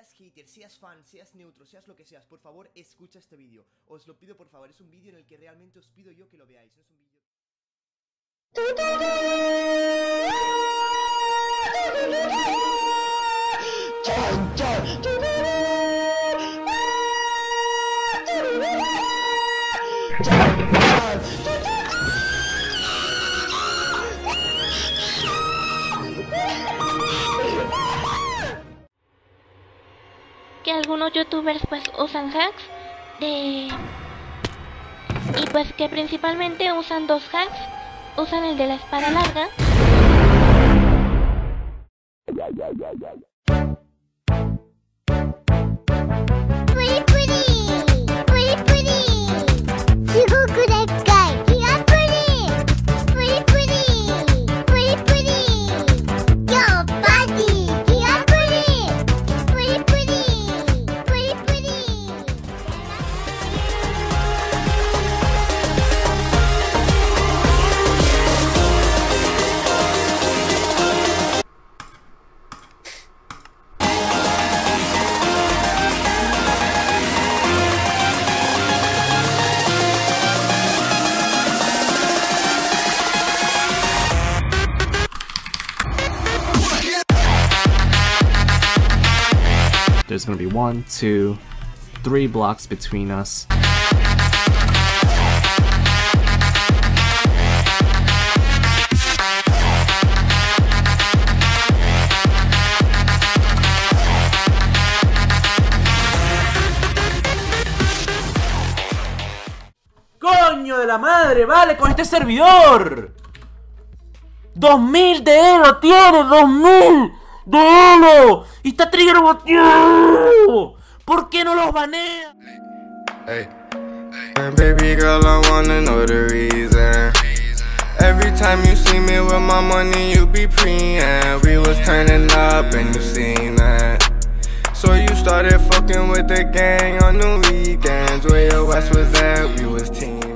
Seas hater, seas fan, seas neutro, seas lo que seas, por favor, escucha este vídeo. Os lo pido por favor, es un vídeo en el que realmente os pido yo que lo veáis. No es un vídeo... Que algunos youtubers pues usan hacks y pues que principalmente usan dos hacks. Usan el de la espada larga There's gonna be 1, 2, 3 blocks between us. ¡Coño de la madre! ¡Vale! ¡Con este servidor! ¡2000 de elo tiene! ¡2000 de elo! ¡Y está trigger boteado! ¿Por qué no los banea? Hey. Baby girl, I wanna know the reason. Every time you see me with my money, you be preying. We was turning up and you seen that. So you started fucking with the gang on the weekends. Where your West was at, we was teaming.